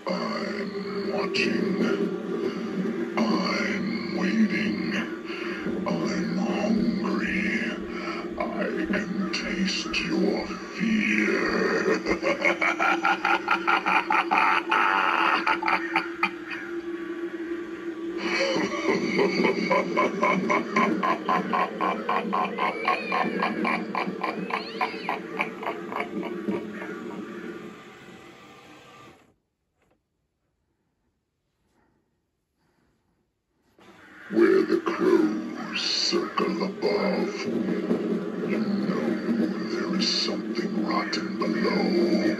I'm watching. I'm waiting. I'm hungry. I can taste your fear. Where the crows circle above, you know there is something rotten below.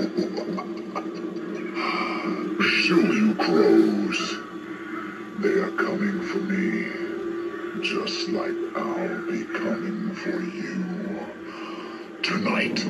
Shoo, you crows. They are coming for me, just like I'll be coming for you. Tonight.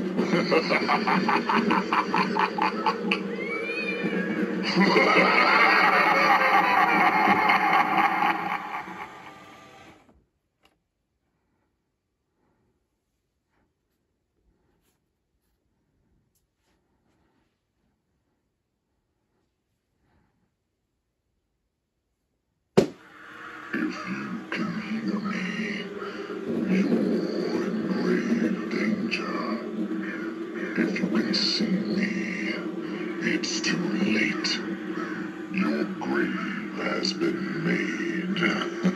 If you can hear me, you're in grave danger. If you can see me, it's too late. Your grave has been made.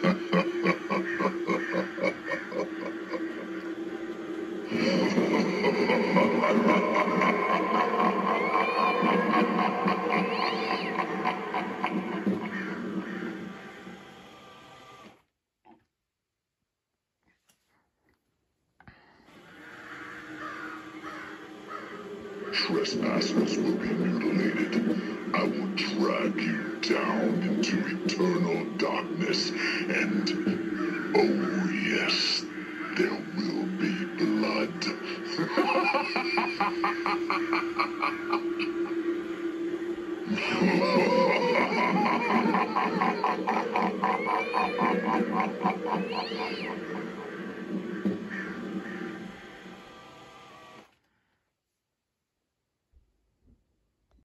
Trespassers will be mutilated. I will drag you down into eternal darkness, and oh yes, there will be blood.